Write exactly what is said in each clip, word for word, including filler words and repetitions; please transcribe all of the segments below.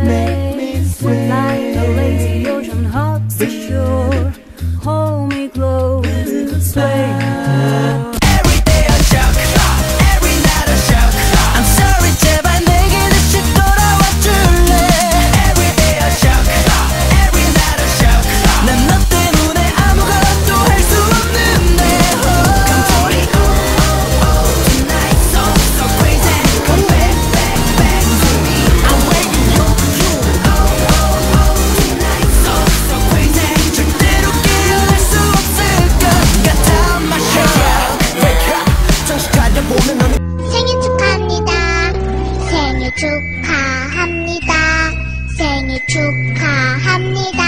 make me sway like the lazy ocean hugs the shore. Hold me close, sway. Every day I shock, every night I shock. I'm sorry, 제발 내게 다시 돌아와 줄래. Every day I shock, every night I shock. 난 너 때문에 아무것도 할 수 없는데. Come to me, oh oh oh, tonight so so crazy. Come back back back to me. I'm waiting you you. Oh oh oh, tonight so so crazy. 절대로 깨어날 수 없을 것 같아. My shot, wake up. 정신 차려 보면 너는 생일 축하합니다. 생일 축하합니다. 생일 축하합니다.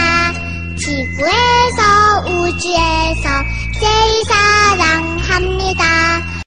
지구에서 우주에서 제일 사랑합니다.